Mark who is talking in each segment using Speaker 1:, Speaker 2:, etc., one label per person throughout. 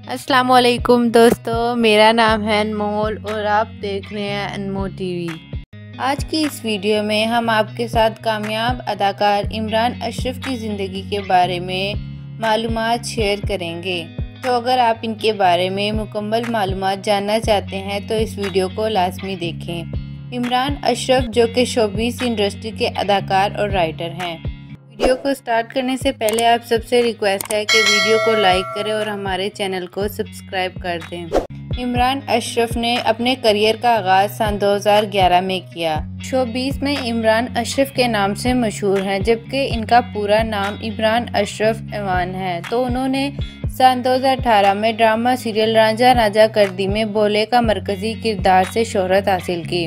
Speaker 1: अस्सलाम वालेकुम दोस्तों, मेरा नाम है अनमोल और आप देख रहे हैं अनमोल टीवी। आज की इस वीडियो में हम आपके साथ कामयाब अदाकार इमरान अशरफ की ज़िंदगी के बारे में मालूमात शेयर करेंगे। तो अगर आप इनके बारे में मुकम्मल मालूमात जानना चाहते हैं तो इस वीडियो को लाजमी देखें। इमरान अशरफ जो कि शोबिज़ इंडस्ट्री के अदाकार और राइटर हैं। वीडियो को स्टार्ट करने से पहले आप सबसे रिक्वेस्ट है कि वीडियो को लाइक करें और हमारे चैनल को सब्सक्राइब कर दें। इमरान अशरफ ने अपने करियर का आगाज़ सन 2011 में किया। शोबिज़ में इमरान अशरफ के नाम से मशहूर हैं, जबकि इनका पूरा नाम इमरान अशरफ ऐवान है। तो उन्होंने सन 2018 में ड्रामा सीरियल रांझा रांझा कर दी में भोले का मरकज़ी किरदार से शोहरत हासिल की।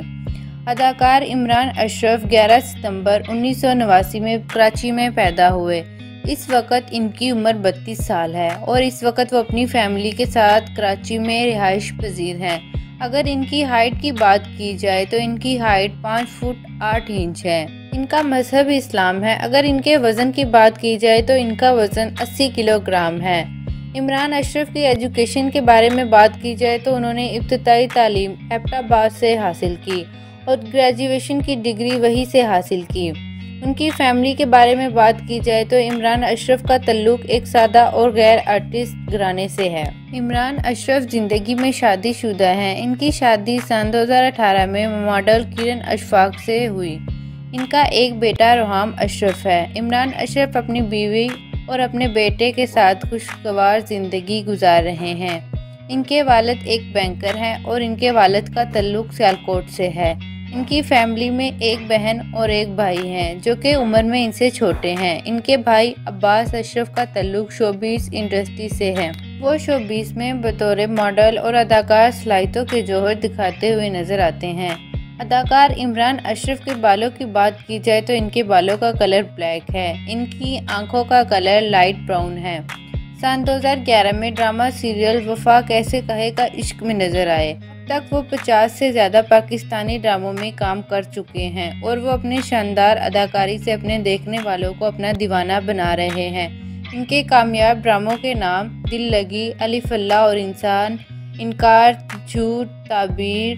Speaker 1: अदाकार इमरान अशरफ 11 सितंबर 1989 में कराची में पैदा हुए। इस वक्त इनकी उम्र 32 साल है और इस वक्त वो अपनी फैमिली के साथ कराची में रिहाइश पजीर हैं। अगर इनकी हाइट की बात की जाए तो इनकी हाइट 5 फुट 8 इंच है। इनका मजहब इस्लाम है। अगर इनके वज़न की बात की जाए तो इनका वज़न 80 किलोग्राम है। इमरान अशरफ की एजुकेशन के बारे में बात की जाए तो उन्होंने इब्तदाई तालीम एबटाबाद से हासिल की और ग्रेजुएशन की डिग्री वहीं से हासिल की। उनकी फैमिली के बारे में बात की जाए तो इमरान अशरफ का तल्लुक एक सादा और गैर आर्टिस्ट घराने से है। इमरान अशरफ जिंदगी में शादीशुदा हैं। इनकी शादी सन 2018 में मॉडल किरण अशफाक से हुई। इनका एक बेटा रोहाम अशरफ है। इमरान अशरफ अपनी बीवी और अपने बेटे के साथ खुशगवार जिंदगी गुजार रहे हैं। इनके वालिद एक बैंकर हैं और इनके वालिद का तल्लुक सियालकोट से है। इनकी फैमिली में एक बहन और एक भाई हैं जो कि उम्र में इनसे छोटे हैं। इनके भाई अब्बास अशरफ का तल्लुक शोबिज़ इंडस्ट्री से है। वो शोबिज़ में बतौर मॉडल और अदाकार सलाहियतों के जौहर दिखाते हुए नजर आते हैं। अदाकार इमरान अशरफ के बालों की बात की जाए तो इनके बालों का कलर ब्लैक है। इनकी आंखों का कलर लाइट ब्राउन है। सन 2011 में ड्रामा सीरियल वफा कैसे कहे का इश्क में नजर आए। तक वो 50 से ज़्यादा पाकिस्तानी ड्रामों में काम कर चुके हैं और वो अपने शानदार अदाकारी से अपने देखने वालों को अपना दीवाना बना रहे हैं। इनके कामयाब ड्रामों के नाम दिल लगी, अलिफ अल्लाह और इंसान, इनकार, झूठ, ताबीर,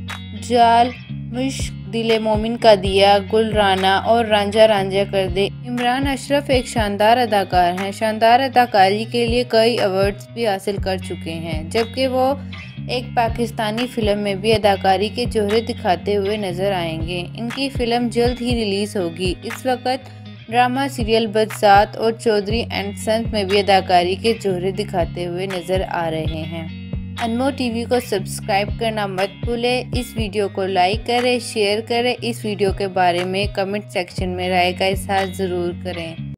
Speaker 1: जाल, मुश्क, दिले मोमिन का दिया, गुलराना और रांझा रांझा कर दे। इमरान अशरफ एक शानदार अदाकार हैं। शानदार अदाकारी के लिए कई अवार्ड्स भी हासिल कर चुके हैं, जबकि वो एक पाकिस्तानी फिल्म में भी अदाकारी के जौहर दिखाते हुए नजर आएंगे। इनकी फिल्म जल्द ही रिलीज होगी। इस वक्त ड्रामा सीरियल बदसात और चौधरी एंड सन्स में भी अदाकारी के जौहर दिखाते हुए नजर आ रहे हैं। अनमोल टीवी को सब्सक्राइब करना मत भूलें। इस वीडियो को लाइक करें, शेयर करें। इस वीडियो के बारे में कमेंट सेक्शन में राय का इज़हार ज़रूर करें।